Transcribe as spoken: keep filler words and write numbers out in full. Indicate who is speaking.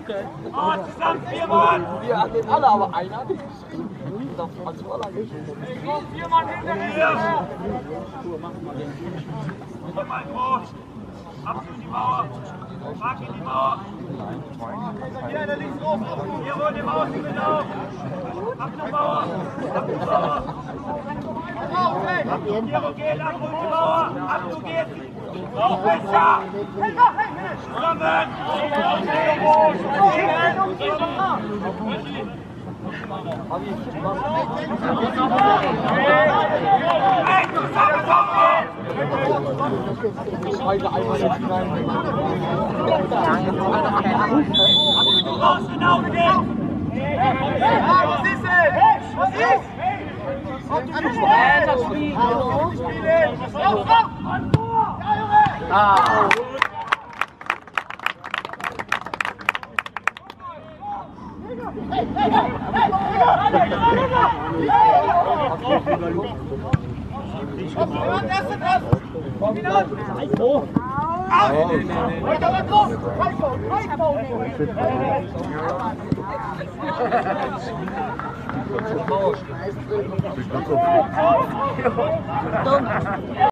Speaker 1: Oh, zusammen vier Mann!
Speaker 2: Wir hatten alle, aber einer nicht. Das war zu alleine.
Speaker 1: Vier Mann hinter dir! Komm mal groß! Ab in die Mauer! Mark in die Mauer! Hier, der links hoch! Hier, holt dem Außen mit auf! Ab zur Mauer! Ab zur Mauer! Hier, wo geht, ab und die Mauer! Ab, wo geht! Noch besser! Zusammen! Hey, zusammen!
Speaker 2: Heute einmal jetzt hinein.
Speaker 1: Raus, genau, gehen! Was ist denn? Was ist?
Speaker 3: Das Spiel.
Speaker 1: Auf, auf! An Tor! Ja, Junge!
Speaker 2: Ah!
Speaker 3: Dumm.